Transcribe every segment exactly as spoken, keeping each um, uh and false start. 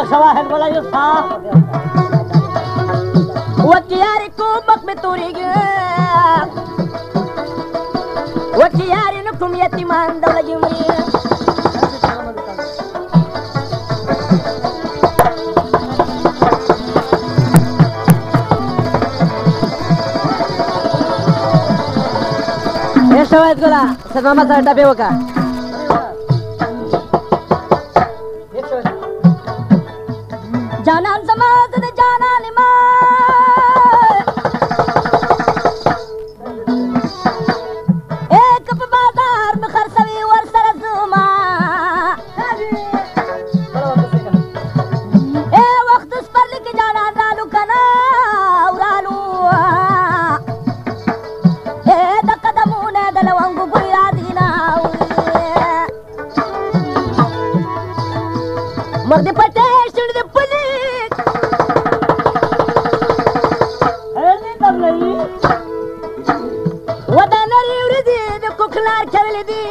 يخشى واحد ولا يصحى وكياركم بق بطريق وكياركم يتيمان دولة جمهورية ايش سويت قولا استاذ محمد صار تابي وكا جانان زماد جانان ما ایک بازار میں خرسوی ور سرزما اے وقت اس پر لکھ جانا رالو کنا ورالو اے د قدمونه د لونګو ګویا دینا مرد پټه شړ د پلی هرني تبلي ودانا يريدي د کوکلار کول دي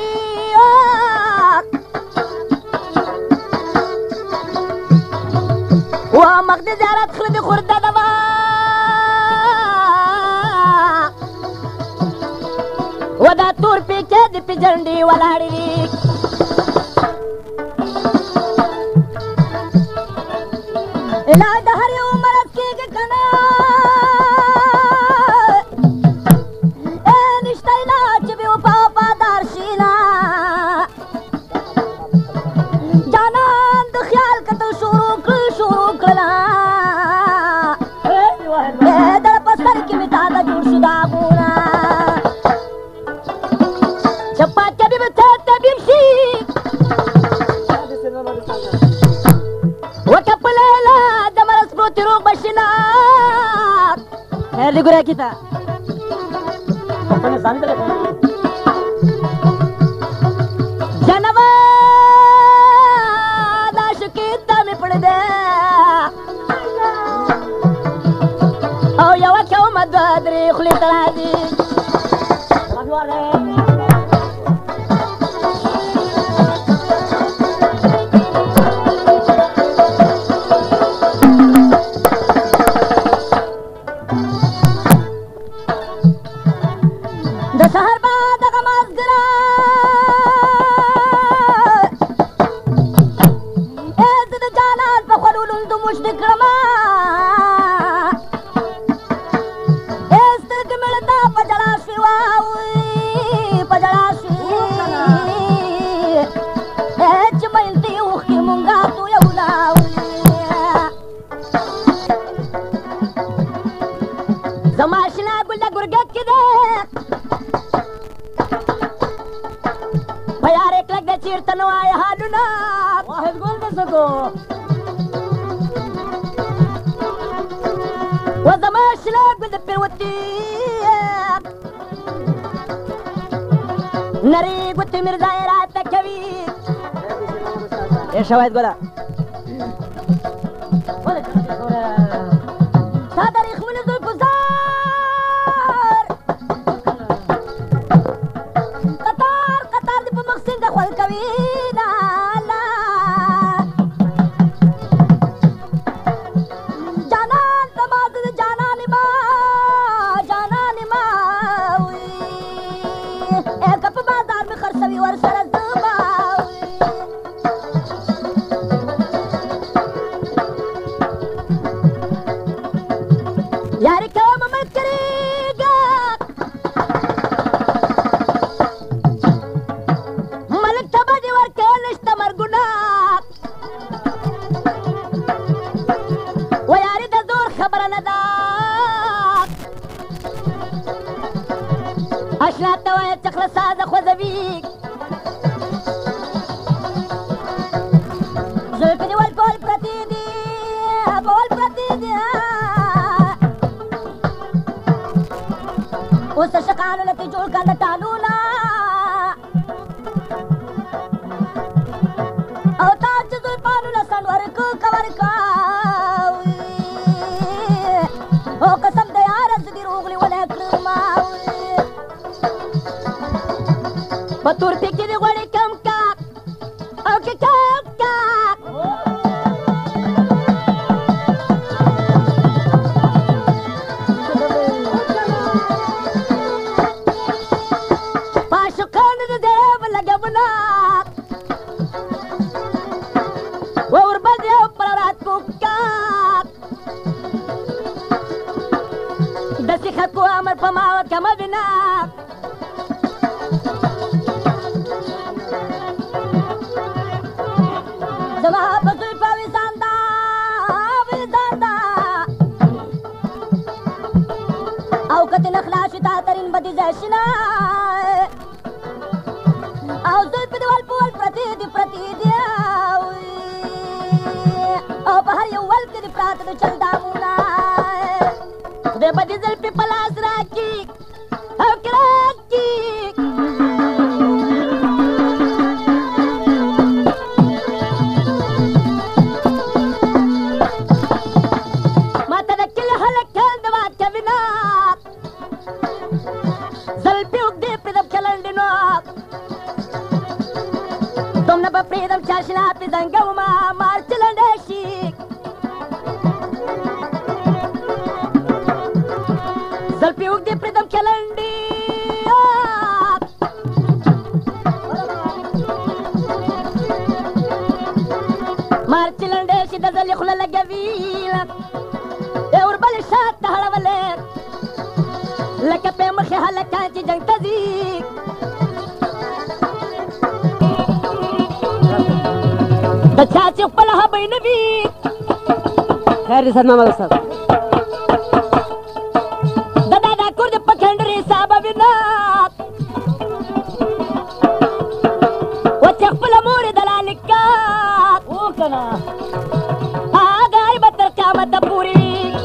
و مقد زیارت خلد خورده دوا ودا تور پیکه د پیجنډي ولاړی دي لا د هر یو مرض کېږي کنه اے نشته علاج به وفادار شي نه جانان د خیال کته شروع کړ شروع کړلا اے در پسر کې می تا د جوړ شو دا ګونا چپا کې به ته طبيب شي وکپلیلا د مرز پروت روغ بشینا خیر دی ګره کیتا اپنے ځان ته جنوا داش کې دم پړ دے او یو کو مددري خلی ترازی د سحر بعد غماز ګرا از د جانان په خلول د مشرک رما از د کملتا پجړا شواوي پجړا شي اچ مېنتي وخي مونږه تو یو لاوي زماشنا ګل ګرګت کده بيار एक लग चीरतन आए हालुना वाहिद बोल दे सको وزماش لا قد بروتي نري قلت مرزاي راتك كبير ايش شواهد قولا تاريخ من ذو الفزار قطار قطار دي بمقصد دخل كوينا لا جانان تماد جانان ما جانان ما وي ايك په بازار میں خرڅوي ور سره زما یار کوم مت کریگا ملک تبا دی ور کولشت مرګنا و یاری د زور خبر نه دا اشنا ته وای چخله ساده خوځوي زه په ول کول پرتی دی بول پرتی دی اوس شقانو لته جوړ کړه ټالولا او تاسو د پانو لسن ورکو کور کا او قسم د یار زګي روغلی ولا کرما پتور پکې دی غړي کم کا او کې کم کا داسې خلکو امر په ما وکمه وینا زما په زوی په ویزان دا ویزان دا او که ترې نه خلاص شي تا ترین به دې ځای شي نه او زوی په دیوال په ول پرتې دي پرتې دي او په هر یو ول کې دې پراته د چل دامونه خدای به دې زلفې په لاس راکړي او که راکړي ماته د کلي هلک د واد کوینه زلفې اوږدې پرېږدم که لنډې نو دومره به پرېږدم چې اشنا پې زنګومه مار چې لنډی شي زلفې اوږدې پرېږدم که لنډې مار چې لنډی شي د زلې خوله لګوي ای وربلې شاته هړولې لکه پې مخې هلکان چې جنګ ته ځي د چا چې خپله هبۍ نه وي خیر دی سر محمد استاد د دادا کور دې په کنډرې حسابه وینه و چې خپله مور یې دلالي کا او که نه هغه به تر قیامته پورې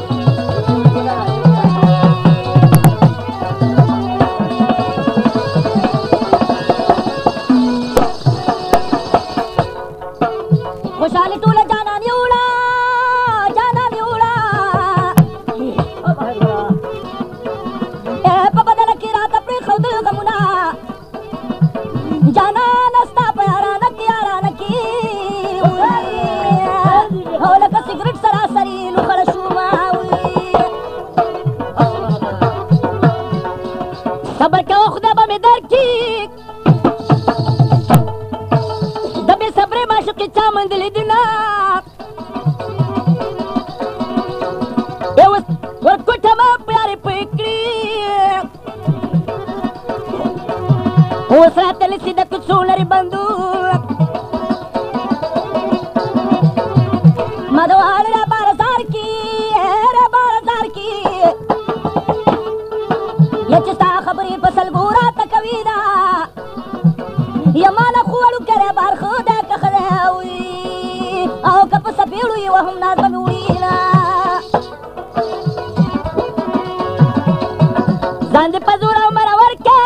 خوشحالي ټوله جانان یوړه جانان یوړه په بدله کې راته پرېښودل غمونه جانانه ستا په یارانه کې یارانه کې او لکه سګرټ سراسري لوخړه شومه صبر کوه خدای به مې درکړي د بې صبرې معشوقې چا موندلې دي نه اوس ورکوټه ما پیارې پوی کړي اوس راته لیسي د کوڅو لرې بندوق ما د واړه را بارزار کې را بارزار کې یا چې ستا خبرې په سلګو راته کوي نه یا ماله خو وړوکی دی بار ښه دی که ښه دی او که په څپېړو یې وهم ناز به مې وړي نه ځان دې په زور او مرور که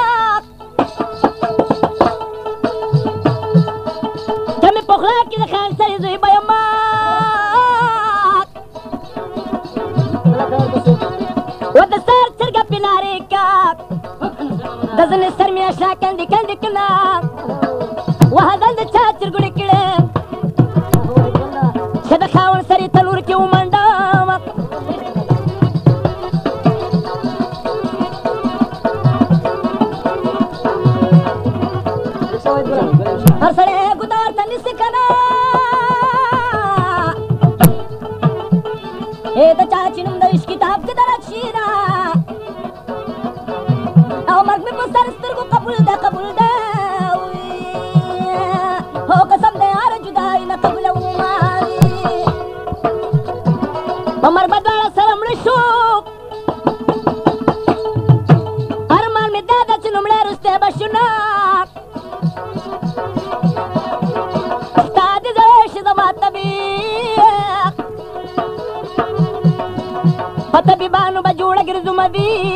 که مې په خوله کې د خان سرې زوی به یمه و د سر چرګه پې نارې که د ځنې سر مې اشنا کندې کندې کنه وهدل د چا چرګوړې کړې چې د خاوند سرې تنور کې ومنډم هر سړی ګوته ورته نیسي که نه ای د چا چې نوم د عشق کتاب کې درک شي نه او مرګ مې په سر سترګو قبول ده قبول ده هو قسم دی هر جدایي نه قبلومه په مرګ به دواړه سره مړه شو ارمان مې دا ده چې لومړی وروستی به شو نه ستا د زړه شي زما طبیب په طبیبانو به جوړه ګرځومه وي